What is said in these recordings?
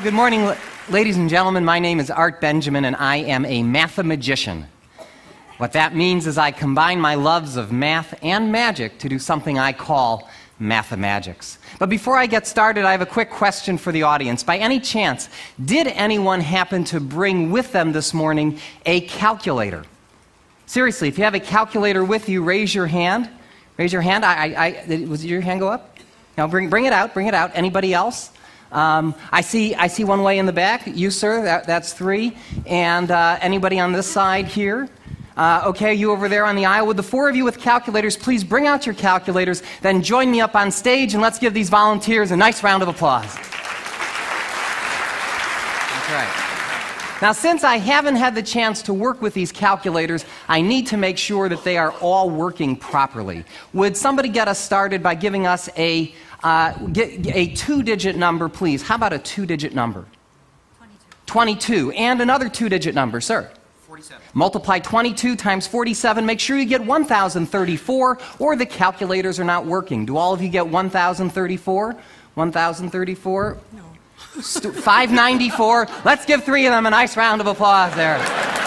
Good morning, ladies and gentlemen. My name is Art Benjamin, and I am a mathemagician. What that means is I combine my loves of math and magic to do something I call mathemagics. But before I get started, I have a quick question for the audience. By any chance, did anyone happen to bring with them this morning a calculator? Seriously, if you have a calculator with you, raise your hand. Raise your hand. Was your hand go up? No, bring it out. Bring it out. Anybody else? I see one way in the back. You, sir. That's 3. And anybody on this side here? Okay, you over there on the aisle. Would the 4 of you with calculators please bring out your calculators, then join me up on stage, and let's give these volunteers a nice round of applause. That's right. Now, since I haven't had the chance to work with these calculators, I need to make sure that they are all working properly. Would somebody get us started by giving us a 2-digit number, please? How about a 2-digit number? 22. And another 2-digit number, sir? 47. Multiply 22 times 47. Make sure you get 1,034, or the calculators are not working. Do all of you get 1,034? 1,034? No. 594. Let's give 3 of them a nice round of applause there.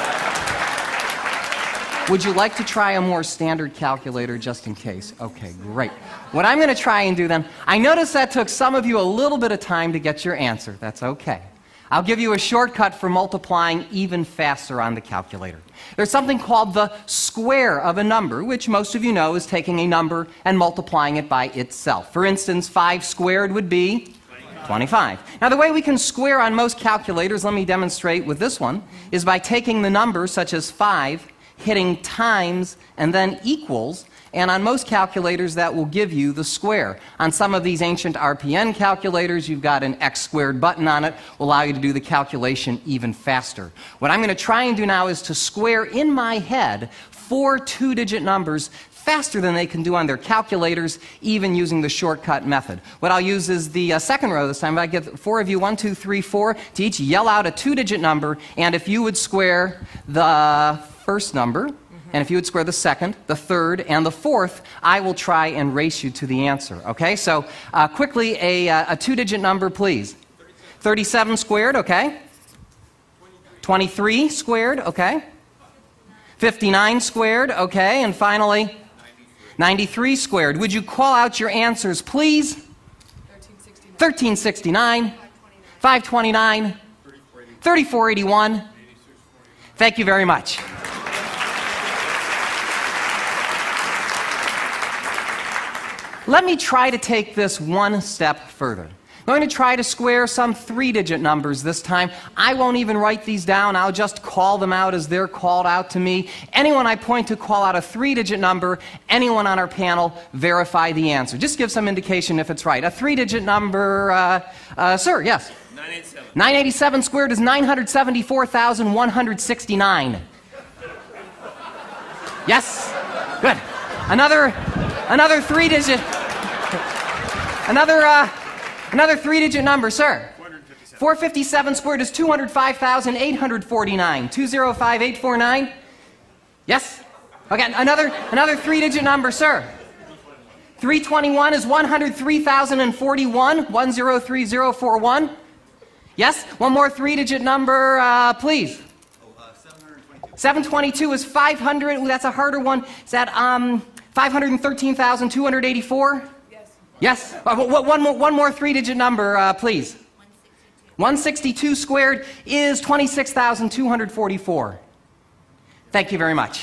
Would you like to try a more standard calculator just in case? Okay, great. What I'm going to try and do then, I noticed that took some of you a little bit of time to get your answer. That's okay. I'll give you a shortcut for multiplying even faster on the calculator. There's something called the square of a number, which most of you know is taking a number and multiplying it by itself. For instance, 5 squared would be 25. Now, the way we can square on most calculators, let me demonstrate with this one, is by taking the numbers such as 5, hitting times, and then equals, and on most calculators that will give you the square. On some of these ancient RPN calculators, you've got an x squared button on it, will allow you to do the calculation even faster. What I'm going to try and do now is to square in my head 4 2-digit numbers faster than they can do on their calculators, even using the shortcut method. What I'll use is the second row this time. If I get 4 of you, 1, 2, 3, 4, to each yell out a 2-digit number, and if you would square the first number, and if you would square the second, the third, and the fourth, I will try and race you to the answer. Okay, so quickly, a 2-digit number, please. 37 squared, okay. 23 squared, okay. 59 squared, okay. And finally, 93 squared. Would you call out your answers, please? 1369, 529, 3481. Thank you very much. Let me try to take this one step further. I'm going to try to square some 3-digit numbers this time. I won't even write these down. I'll just call them out as they're called out to me. Anyone I point to call out a 3-digit number. Anyone on our panel verify the answer. Just give some indication if it's right. A 3-digit number, sir, yes? 987. 987 squared is 974,169. Yes? Good. Another 3-digit. Another 3-digit number, sir. 457 squared is 205,849. 205849. Yes? Okay, another 3-digit number, sir. 321 is 103,041. 103041. Yes? One more 3-digit number, please. 722 is 500. Ooh, that's a harder one. Is that 513,284? Yes. One more 3-digit number, please. 162 squared is 26,244. Thank you very much.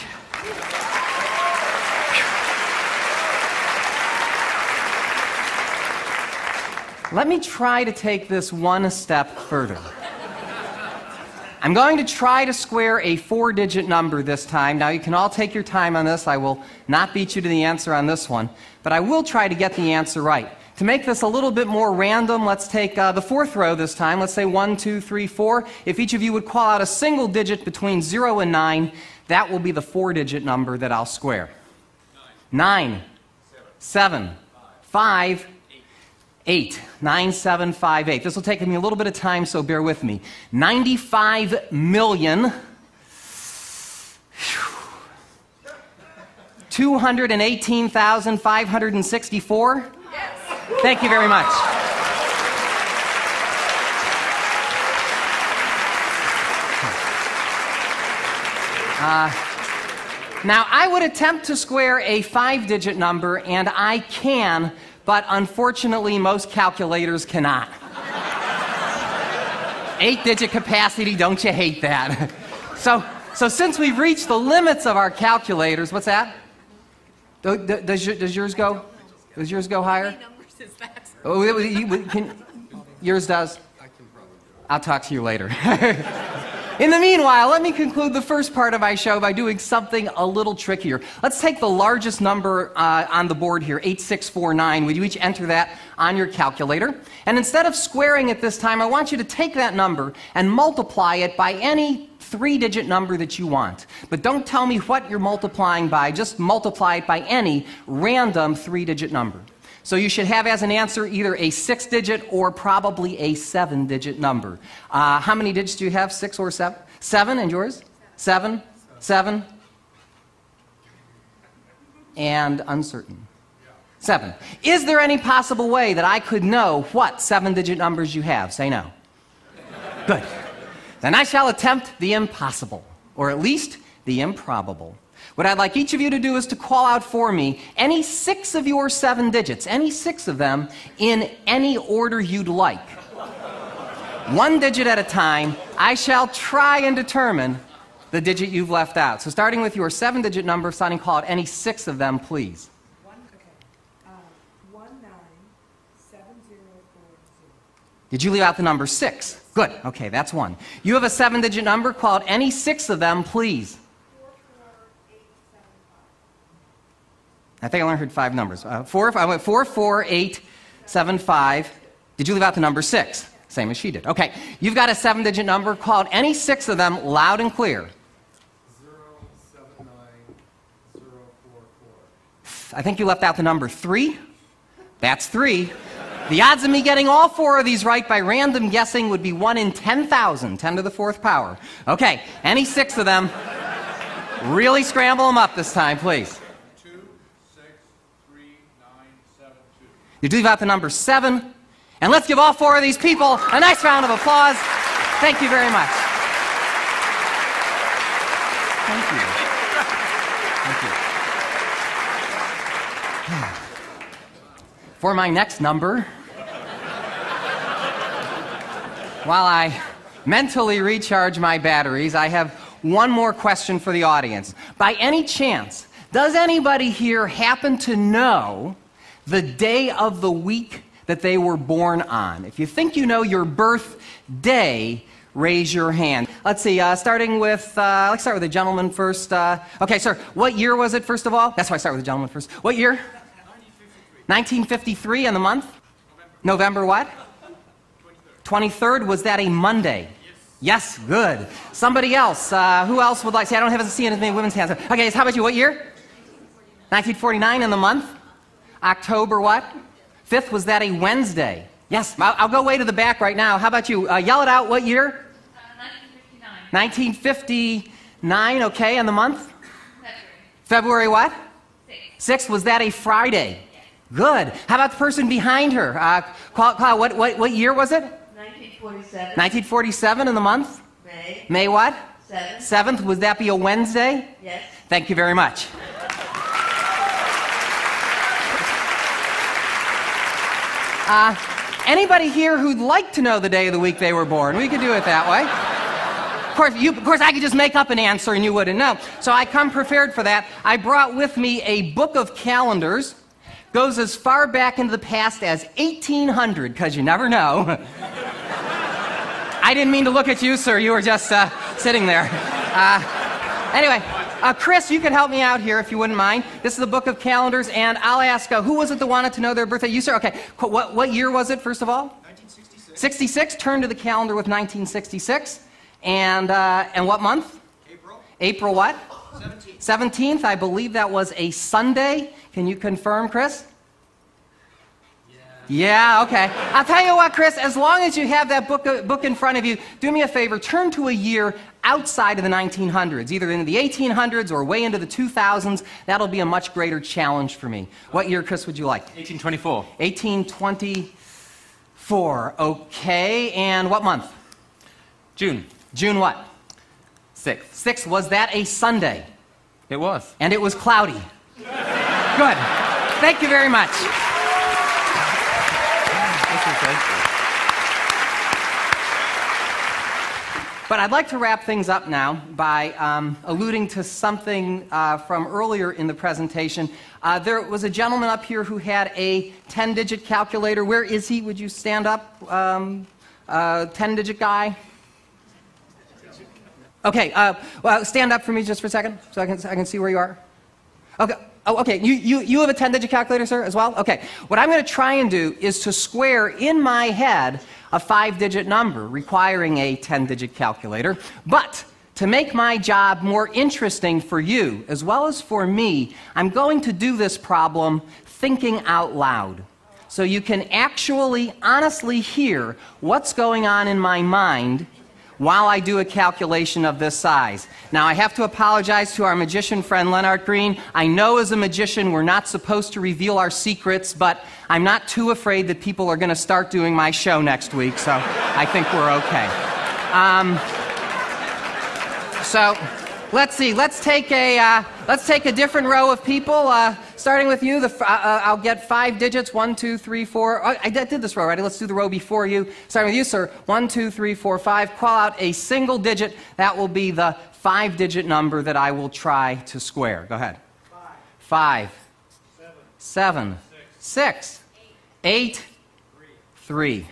Let me try to take this one step further. I'm going to try to square a 4-digit number this time. Now, you can all take your time on this. I will not beat you to the answer on this one, but I will try to get the answer right. To make this a little bit more random, let's take the 4th row this time. Let's say 1, 2, 3, 4. If each of you would call out a single digit between 0 and 9, that will be the 4-digit number that I'll square. 9, 7, 5, 8. 9758. This will take me a little bit of time, so bear with me. 95 million 218,564. Yes. Thank you very much. Now, I would attempt to square a 5-digit number, and I can, but unfortunately, most calculators cannot. 8-digit capacity, don't you hate that? So since we've reached the limits of our calculators, what's that? Does yours go? Does yours go higher? How many numbers is that? Yours does? I'll talk to you later. In the meanwhile, let me conclude the first part of my show by doing something a little trickier. Let's take the largest number on the board here, 8649. Would you each enter that on your calculator? And instead of squaring it this time, I want you to take that number and multiply it by any 3-digit number that you want. But don't tell me what you're multiplying by, just multiply it by any random 3-digit number. So you should have as an answer either a 6-digit or probably a 7-digit number. How many digits do you have, 6 or 7? 7, and yours? 7? 7? And uncertain. 7. Is there any possible way that I could know what 7-digit numbers you have? Say no. Good. Then I shall attempt the impossible, or at least the improbable. What I'd like each of you to do is to call out for me any 6 of your 7 digits, any 6 of them, in any order you'd like. 1 digit at a time, I shall try and determine the digit you've left out. So starting with your 7-digit number, Sonny, call out any 6 of them, please. 197040. Did you leave out the number 6? Good. Okay, that's 1. You have a 7-digit number, call out any 6 of them, please. I think I only heard 5 numbers. I went 44875. Did you leave out the number 6? Same as she did. Okay, you've got a 7-digit number. Call out any 6 of them loud and clear. 079044. I think you left out the number 3. That's 3. The odds of me getting all 4 of these right by random guessing would be 1 in 10,000, 10 to the 4th power. Okay, any 6 of them. Really scramble them up this time, please. 263972. You leave out the number 7. And let's give all 4 of these people a nice round of applause. Thank you very much. Thank you. Thank you. For my next number, while I mentally recharge my batteries, I have one more question for the audience. By any chance, does anybody here happen to know the day of the week that they were born on? If you think you know your birthday, raise your hand. Let's see, starting with, let's start with the gentleman first. Okay, sir, what year was it, first of all? That's why I start with the gentleman first. What year? 1953, and the month? November what? 23rd. Was that a Monday? Yes, good. Somebody else, who else would like, see, I don't have to see any women's hands. Okay, so how about you, what year? 1949, and the month? October what? 5th, was that a Wednesday? Yes, I'll go way to the back right now. How about you? Yell it out, what year? 1959. 1959, okay, and the month? February what? 6th, was that a Friday? Yes. Good. How about the person behind her? What year was it? 1947. 1947, and the month? May. May what? 7th. 7th, would that be a Wednesday? Yes. Thank you very much. Anybody here who'd like to know the day of the week they were born? We could do it that way. Of course, I could just make up an answer and you wouldn't know. So I come prepared for that. I brought with me a book of calendars. Goes as far back into the past as 1800, because you never know. I didn't mean to look at you, sir. You were just sitting there. Anyway, Chris, you can help me out here if you wouldn't mind. This is the book of calendars, and I'll ask, who was it that wanted to know their birthday? You, sir? Okay. What year was it, first of all? 1966. 66. Turn to the calendar with 1966. And what month? April. April what? 17th. 17th. I believe that was a Sunday. Can you confirm, Chris? Yeah, okay. I'll tell you what, Chris, as long as you have that book in front of you, do me a favor, turn to a year outside of the 1900s, either in the 1800s or way into the 2000s. That'll be a much greater challenge for me. What year, Chris, would you like? 1824. 1824, okay. And what month? June. June what? 6th. 6th, was that a Sunday? It was. And it was cloudy. Good. Thank you very much. But I'd like to wrap things up now by alluding to something from earlier in the presentation. There was a gentleman up here who had a 10-digit calculator. Where is he? Would you stand up? 10-digit guy? Okay, well, stand up for me just for a second so I can see where you are. Okay. Oh, okay. You have a 10-digit calculator, sir, as well? Okay. What I'm going to try and do is to square in my head a 5-digit number requiring a 10-digit calculator. But to make my job more interesting for you as well as for me, I'm going to do this problem thinking out loud. So you can actually honestly hear what's going on in my mind while I do a calculation of this size. Now, I have to apologize to our magician friend Leonard Green. I know as a magician we're not supposed to reveal our secrets, but I'm not too afraid that people are going to start doing my show next week, so I think we're okay. So let's see. Let's take a different row of people. Starting with you, I'll get 5 digits. 1, 2, 3, 4. Oh, I did this row already. Let's do the row before you. Starting with you, sir. 1, 2, 3, 4, 5. Call out a single digit. That will be the 5-digit number that I will try to square. Go ahead. 5. 7. 6. 8. 3.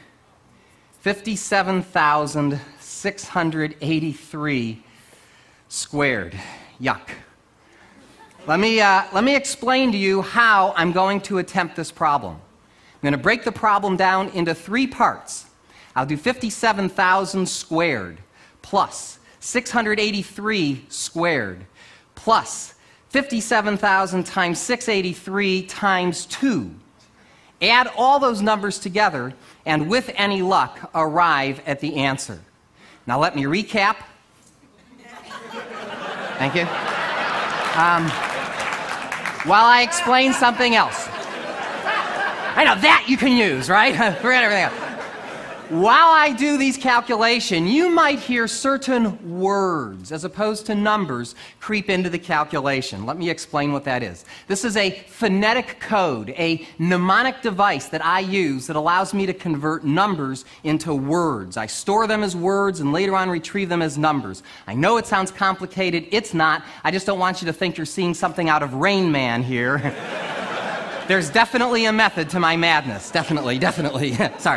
57,683 squared. Yuck. Let me explain to you how I'm going to attempt this problem. I'm going to break the problem down into 3 parts. I'll do 57,000 squared plus 683 squared plus 57,000 times 683 times 2. Add all those numbers together and with any luck arrive at the answer. Now let me recap. Thank you. While I explain something else. I know, that you can use, right? Forget everything else. While I do these calculations, you might hear certain words, as opposed to numbers, creep into the calculation. Let me explain what that is. This is a phonetic code, a mnemonic device that I use that allows me to convert numbers into words. I store them as words and later on retrieve them as numbers. I know it sounds complicated. It's not. I just don't want you to think you're seeing something out of Rain Man here. There's definitely a method to my madness. Definitely. Sorry.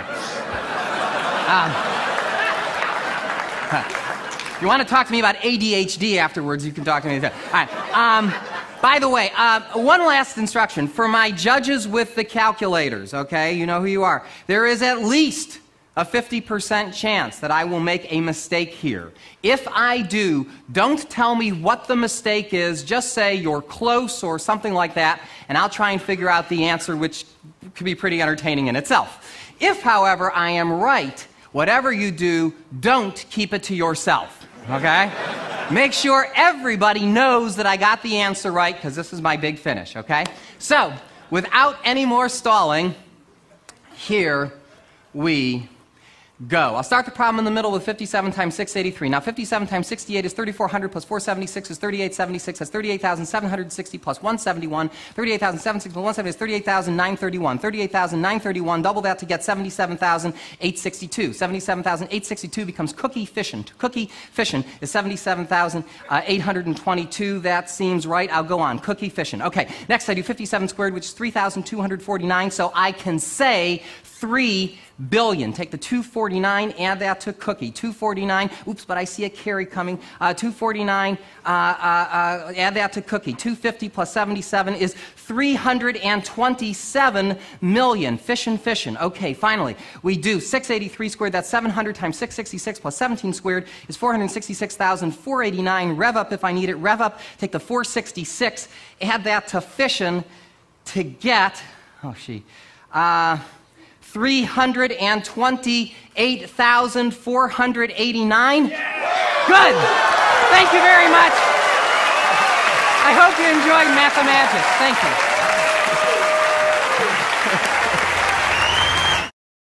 If you want to talk to me about ADHD afterwards, you can talk to me. All right. By the way, one last instruction. For my judges with the calculators, okay, you know who you are. There is at least a 50% chance that I will make a mistake here. If I do, don't tell me what the mistake is. Just say you're close or something like that, and I'll try and figure out the answer, which could be pretty entertaining in itself. If, however, I am right, whatever you do, don't keep it to yourself, okay? Make sure everybody knows that I got the answer right, because this is my big finish, okay? So, without any more stalling, here we go. I'll start the problem in the middle with 57 times 683. Now, 57 times 68 is 3,400 plus 476 is 3876. That's 38,760 plus 171. 38,760 plus 170 is 38,931. 38,931, double that to get 77,862. 77,862 becomes cookie fission. Cookie fission is 77,822. That seems right. I'll go on. Cookie fission. Okay, next I do 57 squared, which is 3,249. So I can say 3 billion. Take the 249, add that to cookie. 249, oops, but I see a carry coming. 249, add that to cookie. 250 plus 77 is 327 million. Fission. Okay, finally, we do 683 squared. That's 700 times 666 plus 17 squared is 466,489. Rev up if I need it. Rev up, take the 466, add that to fission to get, 328,489. Good. Thank you very much. I hope you enjoyed Mathemagician. Thank you.